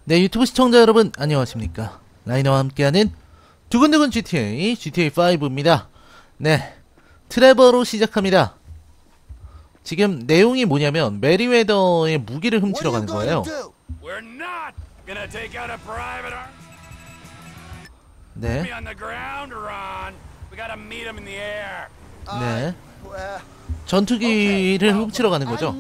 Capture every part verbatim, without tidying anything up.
네, 유튜브 시청자 여러분 안녕하십니까. 라이너와 함께하는 두근두근 지티에이 지티에이 파이브입니다. 네, 트레버로 시작합니다. 지금 내용이 뭐냐면 메리웨더의 무기를 훔치러 가는 거예요. 네. 네. 전투기를 훔치러 가는 거죠.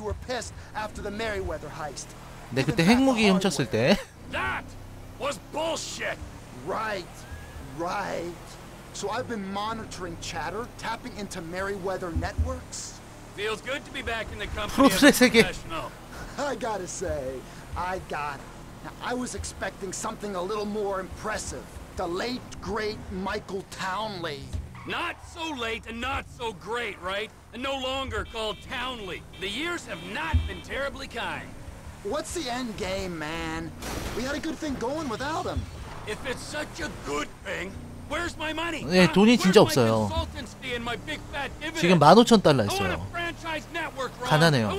네, 그때 핵무기 훔쳤을 때. That was bullshit. Right, right. So I've been monitoring chatter, tapping into Merryweather networks. Feels good to be back in the company of 프로들의 a 세계. professional. I gotta say, I got it. Now, I was expecting something a little more impressive. The late, great Michael Townley. Not so late and not so great, right? And no longer called Townley. The years have not been terribly kind. What's the end game, man? We had a good thing going without him. If it's such a good thing, where's my money? 네, 돈이 진짜 없어요. 지금 만 오천 달러 있어요. 가난해요.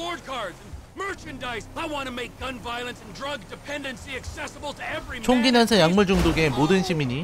총기 난사 약물 중독의 모든 시민이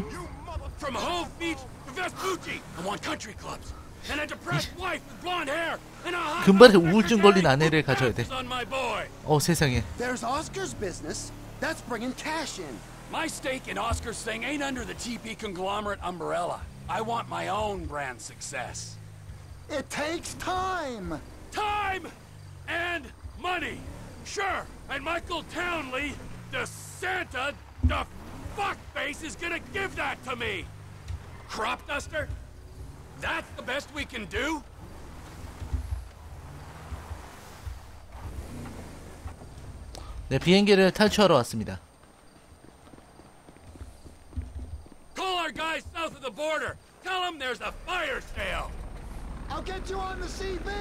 금발에 우울증 걸린 아내를 가져야 돼. 어, 세상에. There's Oscar's business. That's bringing cash in. My stake in Oscar's thing ain't under the T P conglomerate umbrella. I want my own brand success. It takes time. Time and money. Sure, and Michael Townley, the Santa, the fuckface, is gonna give that to me. Crop duster? That's the best we can do? 네, 비행기를 탈취하러 왔습니다. Call our guys south of the border. Tell them there's a fire sale. I'll get you on the C B.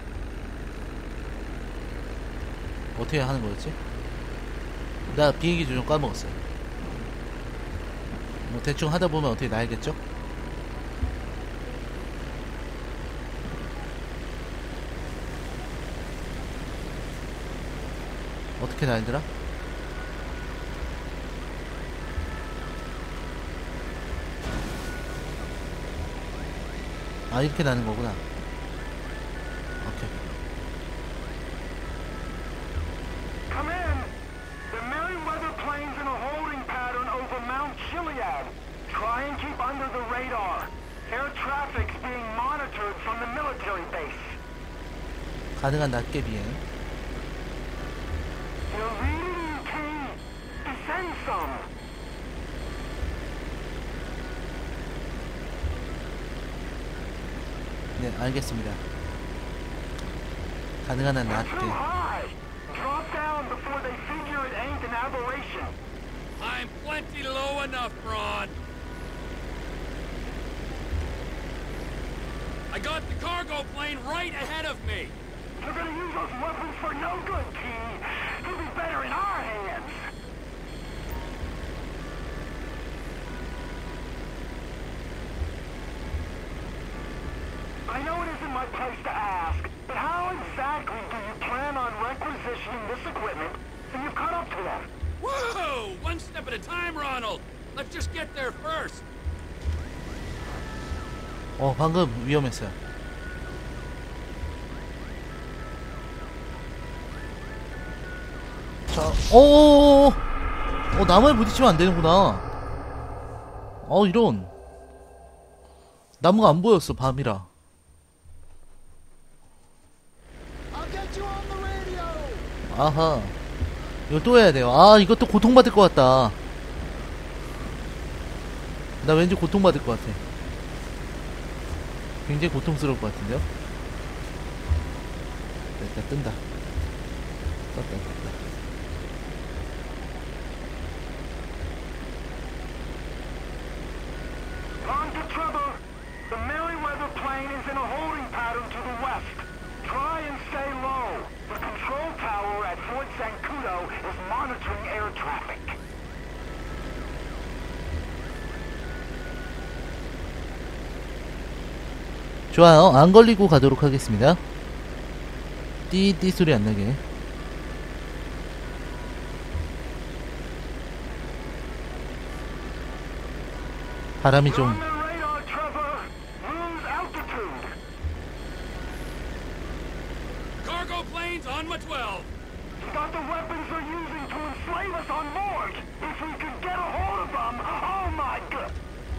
어떻게 하는 거였지? 나 비행기 조종 까먹었어요. 뭐 대충 하다 보면 어떻게 나야겠죠? 어떻게 날더라? 아, 이렇게 나는 거구나. 오케이. Come in. The Merryweather plane's in a holding pattern over Mount Chiliad. Try and keep under the radar. Air traffic's being monitored from the military base. 가능한 낮게 비행. You're reading, King. Descend some. 네, 알겠습니다. 가능한 한 Too 낮게. high. Drop down before they figure it ain't an aberration. I'm plenty low enough, Ron. I got the cargo plane right ahead of me. You're gonna use those weapons for no good, King. You'll be better in our hands. I know it isn't my place to ask, but how exactly do you plan on requisitioning this equipment so you've caught up to them? Whoa! One step at a time, Ronald. Let's just get there first. 어, 방금 위험했어요. 자, 오, 어, 나무에 부딪히면 안 되는구나. 어, 이런. 나무가 안 보였어, 밤이라. I'll get you on the radio. 아하. 이거 또 해야 돼요. 아, 이것도 고통받을 것 같다. 나 왠지 고통받을 것 같아. 굉장히 고통스러울 것 같은데요? 일단 뜬다. 떴다, 떴다. On to trouble. The Merryweather plane is in a holding pattern to the west. Try and stay low. The control tower at Fort Zancudo is monitoring air traffic. 좋아요. 안 걸리고 가도록 하겠습니다. 띠띠 소리 안 나게. 바람이 You're 좀 on their radar, Trevor. Lose altitude. Cargo planes on my twelve. You got the weapons they're using to enslave us on board. If we could get a hold of them, oh my god.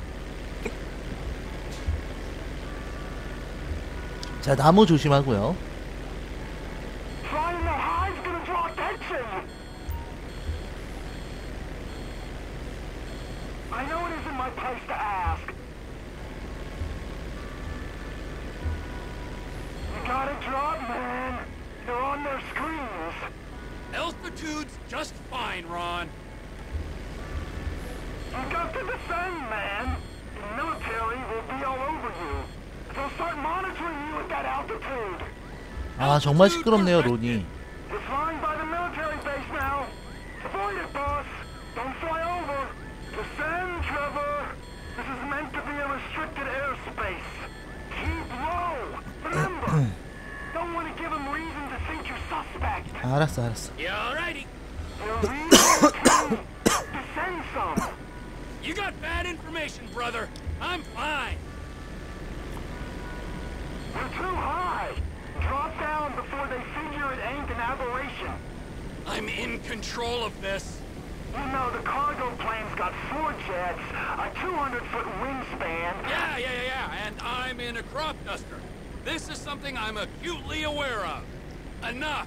자, 나무 조심하고요. Flying that high is gonna draw attention. I know it isn't my place to ask. You gotta drop, man. They're on their screens. Altitude's just fine, Ron. You got to defend, man. The military will be all over you. They'll start monitoring you at that altitude. 아, 정말 시끄럽네요, 론이. You're flying by the military base now. Avoid it, boss. Don't fly over. Descend, Trevor. This is meant to be a restricted airspace. Keep low. Remember, don't want to give them reason to think you're suspect. 알았어, 알았어. Yeah, alrighty. You're really key. Descend some. You got bad information, brother. I'm fine. You're too high. Drop down before they figure it ain't an aberration. I'm in control of this. You know, the cargo plane's got four jets, a two hundred foot wingspan. Yeah, yeah, yeah, yeah. And I'm in a crop duster. This is something I'm acutely aware of. Enough.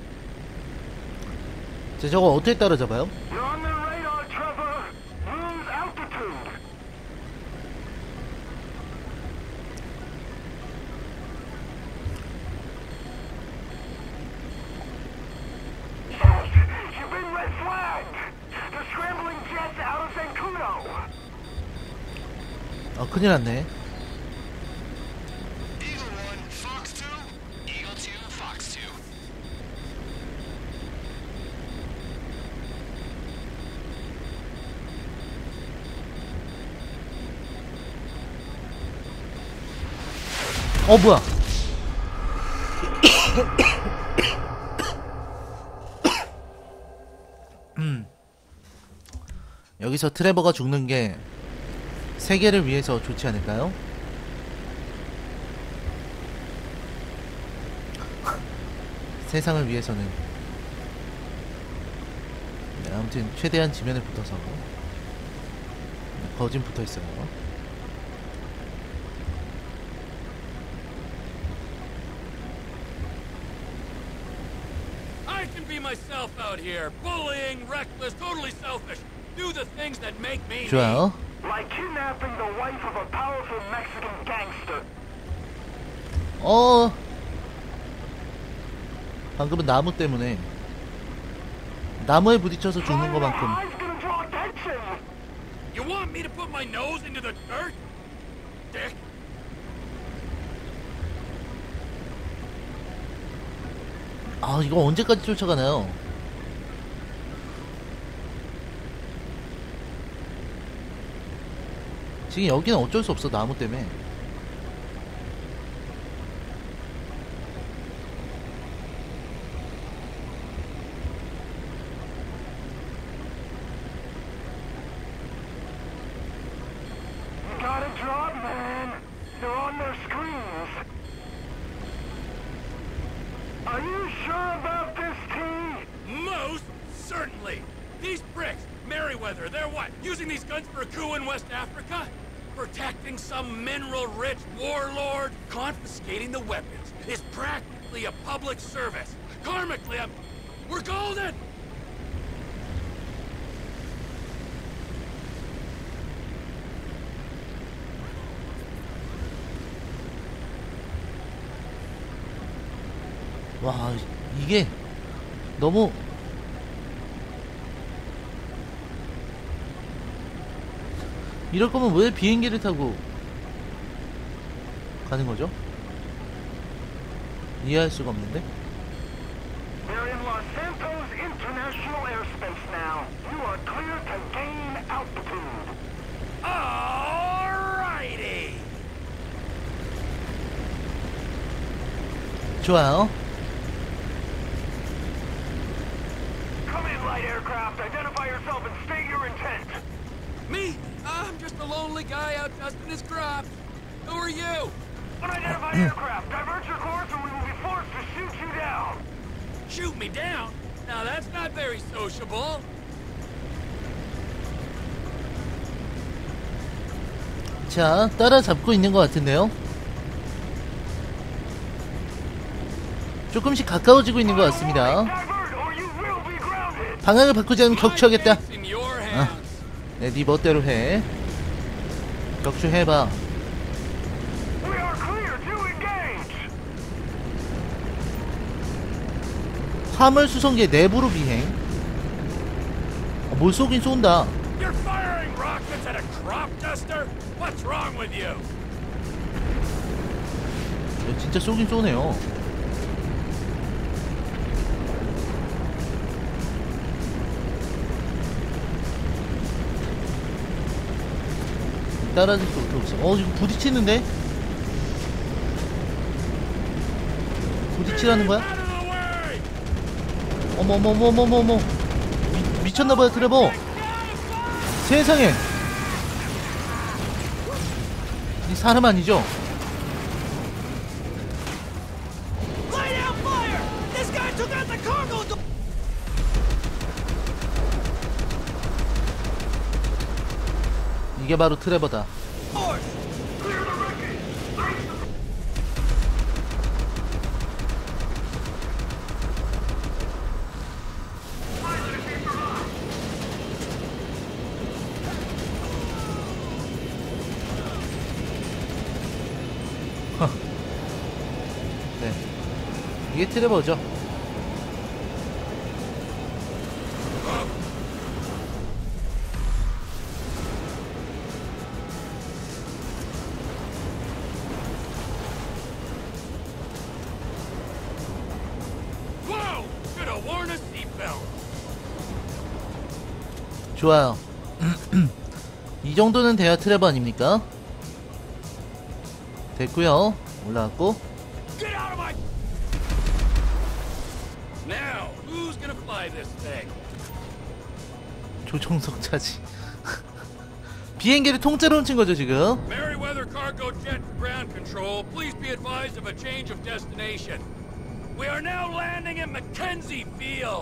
자, 저거 어떻게 따라잡아요? You're on their radar, Trevor. Lose altitude. You've been red flagged. They're scrambling jets out of Zancudo. 어, 큰일 났네. Eagle one, Fox two, Eagle two, Fox two. 어, 뭐야? 음. 여기서 트레버가 죽는 게 세계를 위해서 좋지 않을까요? 세상을 위해서는. 네, 아무튼 최대한 지면에 붙어서 거진 붙어있어요. I can be myself out here. Bullying, reckless, totally selfish. Do the things that make me me. 좋아요. Like kidnapping the wife of a powerful Mexican gangster. 어, 방금은 나무 때문에 나무에 부딪혀서 죽는 것만큼. High's gonna draw attention. You want me to put my nose into the dirt? Dick. 아, 이거 언제까지 쫓아가나요? 지금 여기는 어쩔 수 없어, 나무 때문에. You gotta drop, man. They're on their screens. Are you sure about this, T? Most certainly. These pricks, Merryweather, they're what? Using these guns for a coup in West Africa? Protecting some mineral-rich warlord? Confiscating the weapons is practically a public service. Karmically, I'm... We're golden! 와, 이게 너무 이럴 거면 왜 비행기를 타고 가는 거죠? 이해할 수가 없는데? They're in Los Santos International Airspace now. You are clear to gain altitude. Alrighty! 좋아요. Come in, light aircraft. Identify yourself and state your intent. Me? I'm just a lonely guy out dusting his crops. Who are you? Unidentified aircraft. Divert your course or we will be forced to shoot you down. Shoot me down? Now that's not very sociable. 자, 따라잡고 있는 것 같은데요. 조금씩 가까워지고 있는 것 같습니다. Divert or you will be grounded. 방향을 바꾸지 않으면 격추하겠다. My fate's in your hands. 네, 네 멋대로 해. 격추해봐. We are clear to engage. 화물 수송기의 내부로 비행. 아, 뭘 쏘긴 쏜다. You're firing rockets at a crop duster? What's wrong with you? 야, 진짜 쏘긴 쏘네요. 따라줄 수 없어. 어, 지금 부딪히는데? 부딪히라는 거야? Out of the way! 어머, 어머, 어머, 어머, 어머, 어머. 미, 미쳤나봐요, 트레버. 세상에. 이 사람 아니죠? Lay down fire! This guy took out the cargo door! 이게 바로 트레버다. 네, 이게 트레버죠. Whoa! Should have worn a seatbelt. 좋아요. 이 정도는 돼야 트레버 아닙니까? 됐고요. 올라왔고. Get out of my... Now, who's gonna fly this thing? 조종석 차지. 비행기를 통째로 훔친 거죠 지금. Merryweather Cargo Jet Ground Control, please be advised of a change of destination. We are now landing in Mackenzie Field.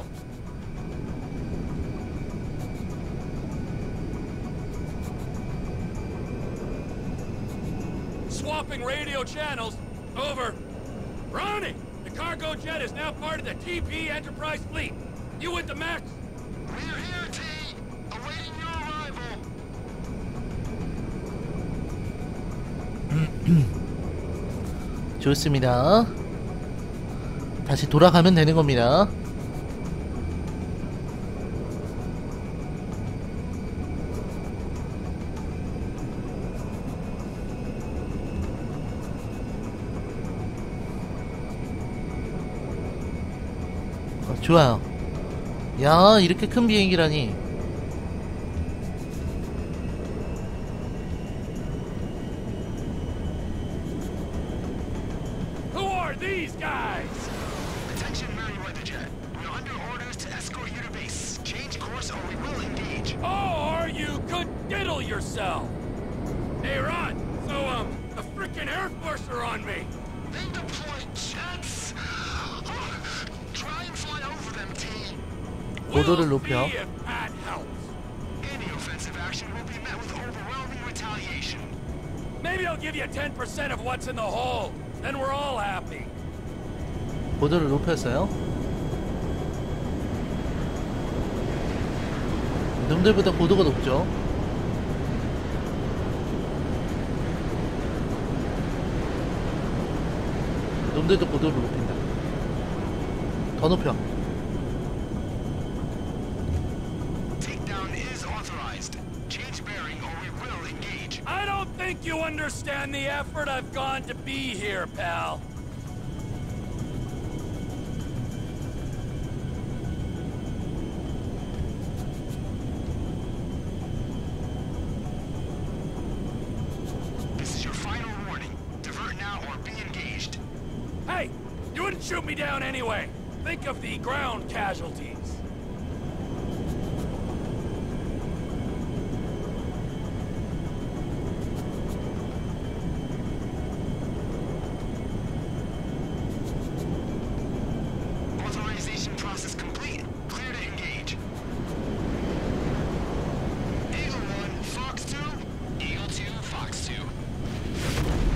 Swapping radio channels. Over. Ronnie, the cargo jet is now part of the T P Enterprise fleet. You with the Max? We're here, T. Awaiting your arrival. 좋습니다. 다시 돌아가면 되는 겁니다. 어, 좋아요. 야, 이렇게 큰 비행기라니. Who are these guys? Attention, Merryweather Jet. We're under orders to escort you to base. Change course or we will engage. Or you could diddle yourself. Hey, Ron. So, um, the frickin' Air Force are on me. They deployed jets. Try and fly over them, T. 고도를 We'll 높여. see if that helps. Any offensive action will be met with overwhelming retaliation. Maybe I'll give you ten percent of what's in the hole. Then we're all happy. 고도를 높였어요. 놈들보다 고도가 높죠. 놈들도 고도를 높인다. 더 높여. Takedown is authorized. Change bearing or we will engage. I don't think you understand the effort I've gone to be here, pal. This is your final warning. Divert now or be engaged. Hey, you wouldn't shoot me down anyway. Think of the ground casualties.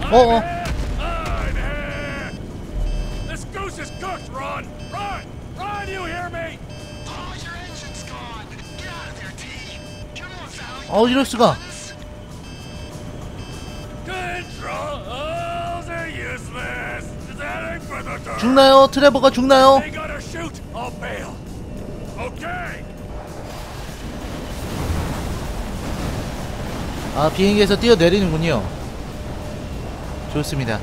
어어. I'm here! This goose is cooked, Ron! Ron! Ron, you hear me? Oh, your engine's gone. Get out of there, T. You're more valuable. 어, 이럴 수가. Controls are useless. Setting for the door. 죽나요? 트레버가 죽나요? They gotta shoot. I'll bail. Okay. 아, 비행기에서 뛰어내리는군요. 좋습니다.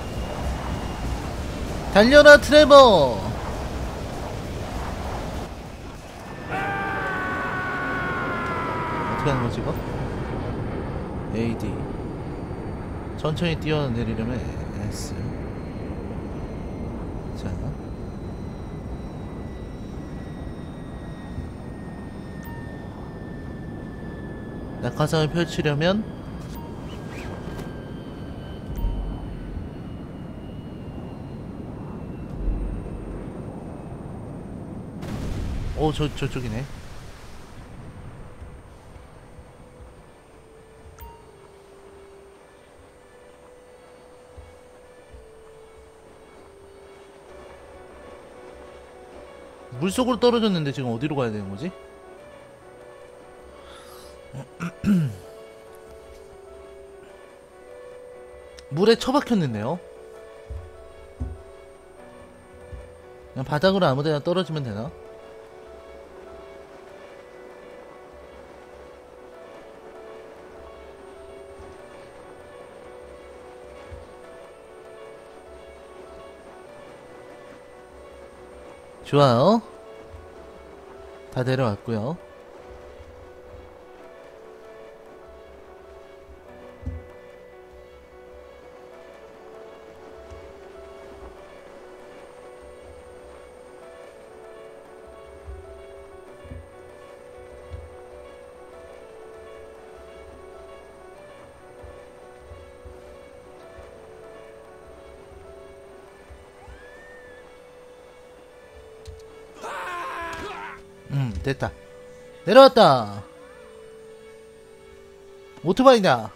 달려라 트레버. 어떻게 하는 거지 이거? 에이디. 천천히 뛰어내리려면 S. 자, 낙하산을 펼치려면 오, 저, 저쪽이네. 물속으로 떨어졌는데 지금 어디로 가야 되는 거지? 물에 처박혔는데요? 그냥 바닥으로 아무데나 떨어지면 되나? 좋아요. 다 내려왔고요. 음, 됐다. 내려왔다. 오토바이다.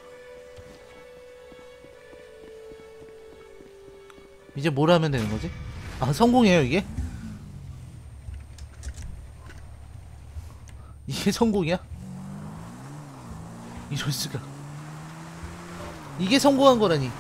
이제 뭘 하면 되는 거지? 아, 성공이에요 이게? 이게 성공이야? 이럴 수가. 이게 성공한 거라니.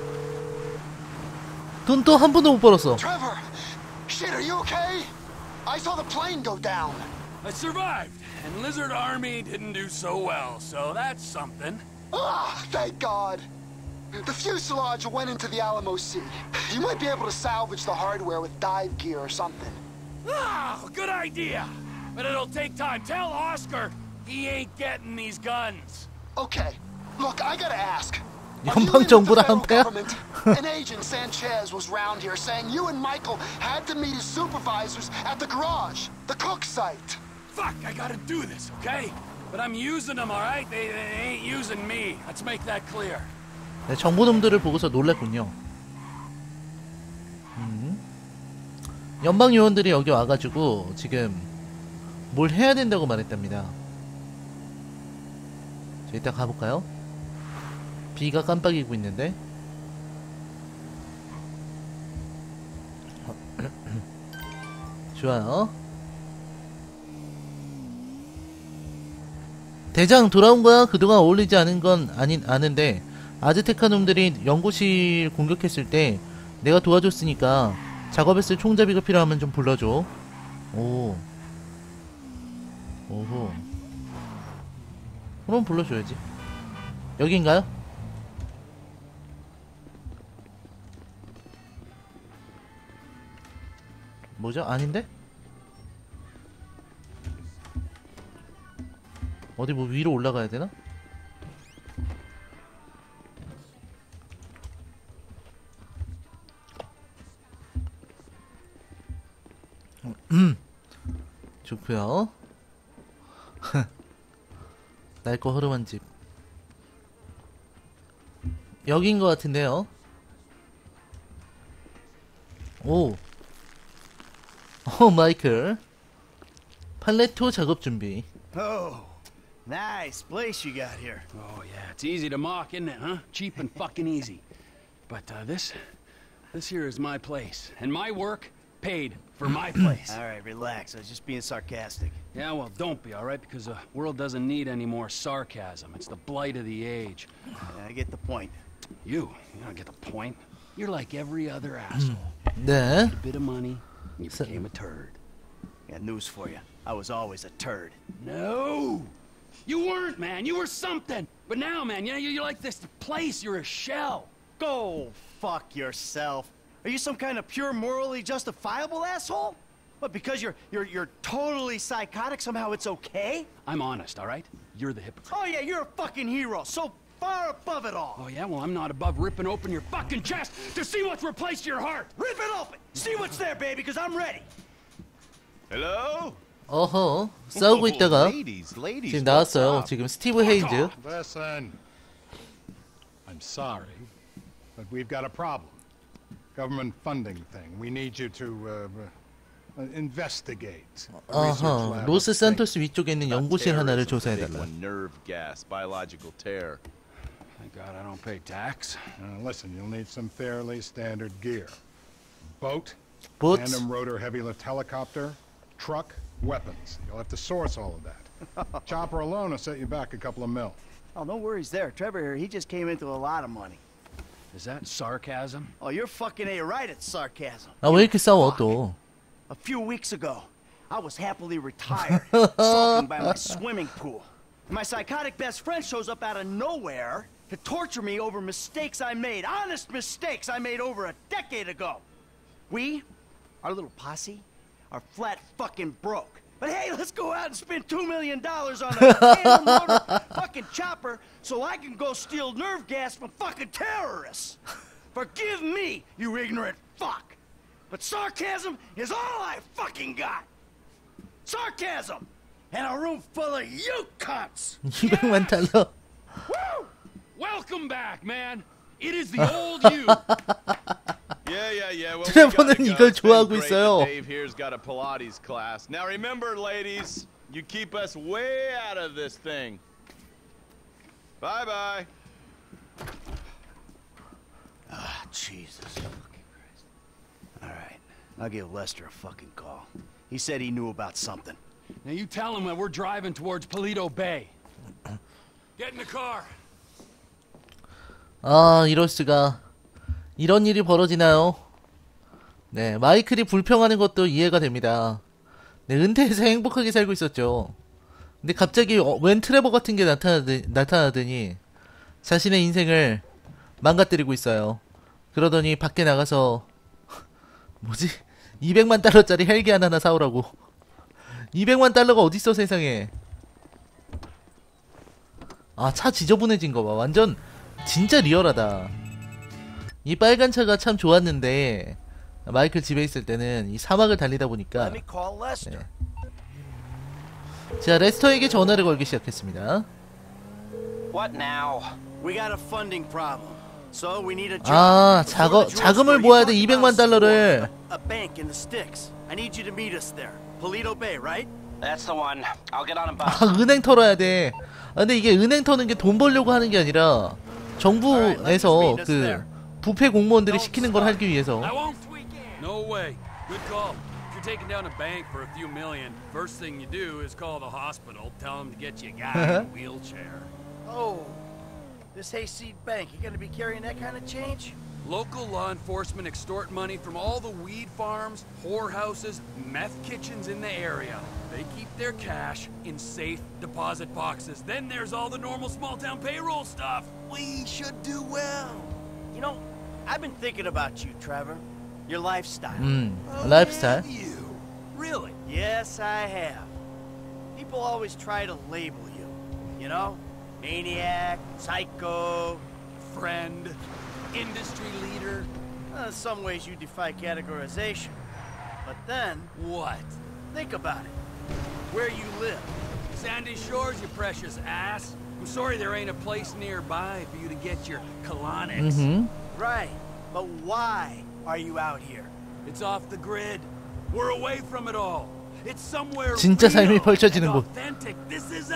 돈 또 한 번도 못 벌었어. Trevor! Shit, are you okay? I saw the plane go down. I survived, and Lizard Army didn't do so well, so that's something. Ah, thank God. The fuselage went into the Alamo Sea. You might be able to salvage the hardware with dive gear or something. Ah, good idea. But it'll take time. Tell Oscar he ain't getting these guns. Okay, look, I gotta ask. Are you 연방 in with the 정부랑 federal 한패야? government? An agent, Sanchez, was round here saying you and Michael had to meet his supervisors at the garage, the cook site. Fuck, I gotta do this, okay? But I'm using them, all right? They, they ain't using me. Let's make that clear. 네, 정보놈들을 보고서 놀랐군요. 음. 연방 요원들이 여기 와가지고 지금 뭘 해야 된다고 말했답니다. 자, 이따 가볼까요? 비가 깜빡이고 있는데. 좋아요. 대장 돌아온 거야? 그동안 어울리지 않은 건 아닌 아는데 아즈테카 놈들이 연구실 공격했을 때 내가 도와줬으니까 작업했을 총잡이가 필요하면 좀 불러줘. 오. 오호. 그럼 불러줘야지. 여긴가요? 뭐죠? 아닌데? 어디 뭐 위로 올라가야 되나? 음. 좋고요. 낡고 허름한 집. 여기인 것 같은데요. 오. 오, 마이클. 팔레토 작업 준비. Oh, nice place you got here. Oh, yeah, it's easy to mock, isn't it, huh? Cheap and fucking easy. But uh, this, this here is my place, and my work paid for my place. All right, relax. I was just being sarcastic. Yeah, well, don't be, all right? Because the world doesn't need any more sarcasm. It's the blight of the age. Yeah, I get the point. You, you don't get the point. You're like every other asshole. 네. A bit of money, and you So- became a turd. Got news for you. I was always a turd. No! You weren't, man. You were something. But now, man, you know, you're like this place. You're a shell. Go fuck yourself. Are you some kind of pure morally justifiable asshole? What, because you're you're you're totally psychotic, somehow it's okay? I'm honest, all right? You're the hypocrite. Oh yeah, you're a fucking hero, so far above it all. Oh, yeah? Well, I'm not above ripping open your fucking chest to see what's replaced your heart. Rip it open! See what's there, baby, because I'm ready. Hello? 어허. 싸우고 있다가 ladies, ladies, 지금 what's 나왔어요. up? 지금 스티브 헤인즈. Listen, I'm sorry, but we've got a problem. Government funding thing. We need you to uh, uh, investigate. A research 어허. lab 로스 of state. 산토스 위쪽에 있는 연구실 하나를 조사해달라. One nerve gas, biological tear. Thank God I don't pay tax. Uh, listen, you'll need some fairly standard gear: boat, Boat. tandem rotor heavy lift helicopter, truck, weapons. You'll have to source all of that. Chopper alone will set you back a couple of mil. Oh, no worries there. Trevor here, he just came into a lot of money. Is that sarcasm? Oh, you're fucking A right at sarcasm. 아, 왜 이렇게 싸워 또? A few weeks ago, I was happily retired, sulking by my swimming pool. And my psychotic best friend shows up out of nowhere to torture me over mistakes I made, honest mistakes I made over a decade ago. We, our little posse, are flat fucking broke. But hey, let's go out and spend two million dollars on a tandem motor fucking chopper so I can go steal nerve gas from fucking terrorists. Forgive me, you ignorant fuck. But sarcasm is all I fucking got. Sarcasm! And a room full of you cunts! 이백만 달러. Woo! Welcome back, man. It is the old you. Yeah, yeah, yeah. Well, we 트레버는 gotta go. 이걸 It's been 좋아하고 great 있어요. that Dave here's got a Pilates class. Now remember, ladies, you keep us way out of this thing. Bye bye. Ah, Jesus fucking Christ. All right, I'll give Lester a fucking call. He said he knew about something. Now you tell him that we're driving towards Paleto Bay. Get in the car. 아, 이럴 수가. 이런 일이 벌어지나요? 네, 마이클이 불평하는 것도 이해가 됩니다. 네, 은퇴해서 행복하게 살고 있었죠. 근데 갑자기 어, 웬 트레버 같은 게 나타나더, 나타나더니 자신의 인생을 망가뜨리고 있어요. 그러더니 밖에 나가서 뭐지? 이백만 달러짜리 헬기 하나 사오라고. 이백만 달러가 어딨어 세상에. 아, 차 지저분해진 거 봐. 완전 진짜 리얼하다. 이 빨간 차가 참 좋았는데 마이클 집에 있을 때는 이 사막을 달리다 보니까 Let me call Lester. 네. 자, 레스터에게 전화를 걸기 시작했습니다. What now? We got a funding problem. So we need a job. 아, Before 자거, the 자금을 drugstore, 모아야 you 돼. talked 이백만 about 달러를. a, a bank in the sticks. I need you to meet us there. Paleto Bay, right? That's the one. I'll get on a bus. 아, 은행 털어야 돼. 아, 근데 이게 은행 터는 게 돈 벌려고 하는 게 아니라 정부에서 그 부패 공무원들이 시키는 걸 하기 위해서. I won't. No way. Good call. If you're taking down a bank for a few million, first thing you do is call the hospital, tell them to get you a guy in a wheelchair. Oh, this hayseed bank. You gonna be carrying that kind of change? Local law enforcement extort money from all the weed farms, whorehouses, meth kitchens in the area. They keep their cash in safe deposit boxes. Then there's all the normal small-town payroll stuff. We should do well. You know, I've been thinking about you, Trevor. Your lifestyle. 음, 라이프스타일. You? Really? Yes, I have. People always try to label you. You know? Maniac, psycho, Friend, industry leader. Uh, in some ways you defy categorization. But then, What? think about it. Where you live. Sandy Shores, you precious ass. I'm sorry there ain't a place nearby for you to get your colonics. 음. Right. But why are you out here? It's off the grid. We're away from it all. It's somewhere 진짜 real 삶이 펼쳐지는 and 곳. authentic. This is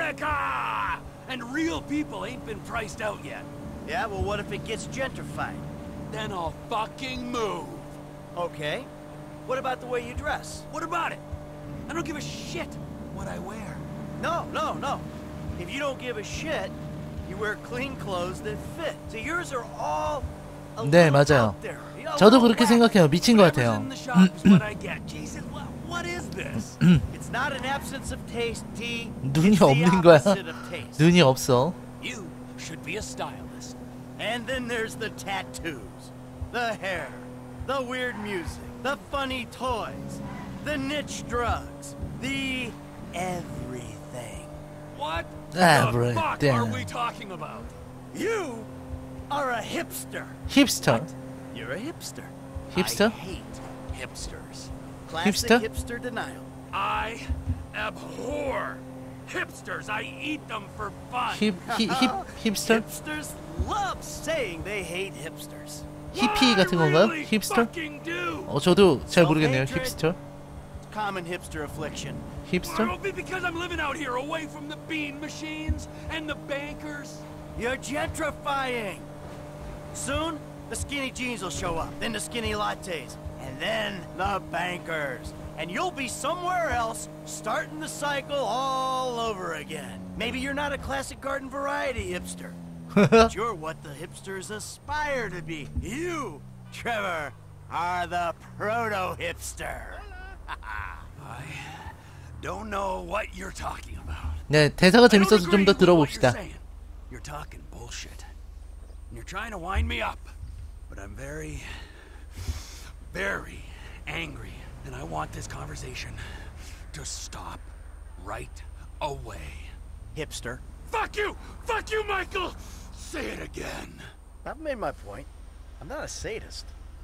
America! And real people ain't been priced out yet. Yeah, well, what if it gets gentrified? then I'll fucking move. Okay. What about the way you dress? What about it? I don't give a shit what I wear. No, no, no. If you don't give a shit, you wear clean clothes that fit. So yours are all a 네, little 맞아요. out there. You know, 저도 a little 그렇게 wacky. 생각해요. 미친 것 Whatever's 같아요. in the shop is what I get. Jesus, what, what is this? It's not an absence of taste, T. 눈이 It's the 없는 거야. opposite of taste. 눈이 없어. You should be a stylist. And then there's the tattoos, the hair, the weird music, the funny toys, the niche drugs, the everything. What Everything. the fuck are we talking about? You are a hipster. 힙스터. You're a hipster. 힙스터? I hate hipsters. Classic Hipster? hipster denial. I abhor hipsters. I eat them for fun. 힙, 힙, 힙, 힙스터? Hipsters love saying they hate hipsters. 히피 같은 건가요? 힙스터? 어, 저도 잘 모르겠네요. 힙스터? Common hipster affliction. 힙스터? Well, be because I'm living out here away from the bean machines and the bankers. You're gentrifying. Soon, the skinny jeans will show up, then the skinny lattes, and then the bankers. And you'll be somewhere else, starting the cycle all over again. Maybe you're not a classic garden variety hipster, but you're what the hipsters aspire to be. You, Trevor, are the proto-hipster. I don't know what you're talking about. 네, 대사가 I don't 재밌어서 좀 agree 더 with what you're 들어봅시다. saying. You're talking bullshit. And you're trying to wind me up. But I'm very, very angry. And I want this conversation to stop right away. Hipster. Fuck you! Fuck you, Michael! Say it again. I've made my point. I'm not a sadist.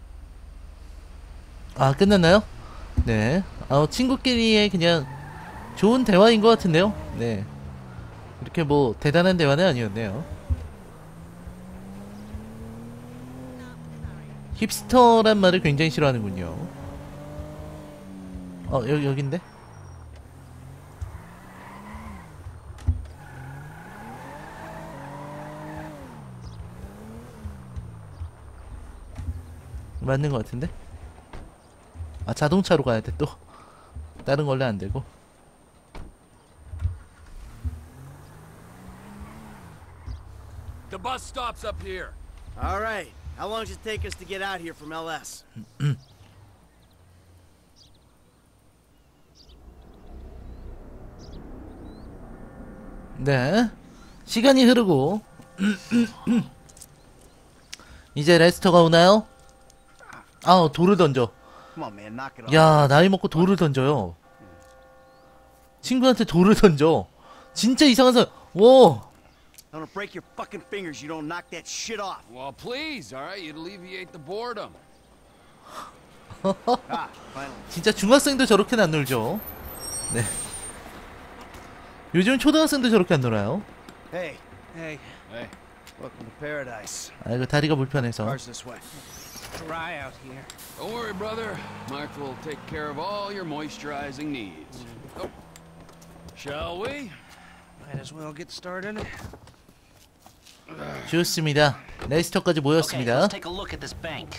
아, 끝났나요? 네. 어, 친구끼리의 그냥 좋은 대화인 것 같은데요? 네. 이렇게 뭐 대단한 대화는 아니었네요. 힙스터란 말을 굉장히 싫어하는군요. 어, 여기, 여긴데? 맞는 것 같은데? 아, 자동차로 가야 돼, 또. 다른 걸로 안 되고. The bus stops up here. All right. How long does it take us to get out here from L S? 네. 시간이 흐르고 이제 레스터가 오나요? 아, 돌을 던져. Come on, man, knock it off. 야, 나이 먹고 돌을 던져요. 친구한테 돌을 던져. 진짜 이상한 사람. 와. I'm gonna break your fucking fingers. You don't knock that shit off. Well, please, all right? You'd alleviate the boredom. Ah, finally. 진짜 중학생도 저렇게는 안 놀죠. 네. 요즘 초등학생도 저렇게 안 놀아요. Hey, hey, Hey. welcome to paradise. 아, 이거 다리가 불편해서. Cars this way. Dry out here. Don't worry, brother. Michael will take care of all your moisturizing needs. Oh. Shall we? Might as well get started. 좋습니다. 레스터까지 Okay, 모였습니다. let's take a look at this bank.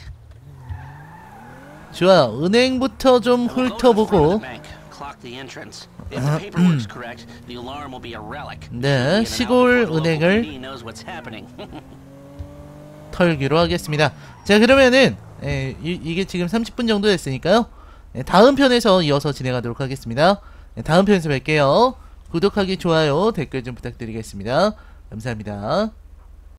좋아, 은행부터 좀 We'll go to the front of 훑어보고. the bank, clock the entrance. If the paperwork's correct, the alarm will be a relic. 네, Be in and out 시골 before the local 은행을 P D knows what's happening. 털기로 하겠습니다. 자, 그러면은 에, 이, 이게 지금 삼십 분 정도 됐으니까요. 에, 다음 편에서 이어서 진행하도록 하겠습니다. 에, 다음 편에서 뵐게요. 구독하기, 좋아요, 댓글 좀 부탁드리겠습니다. 감사합니다.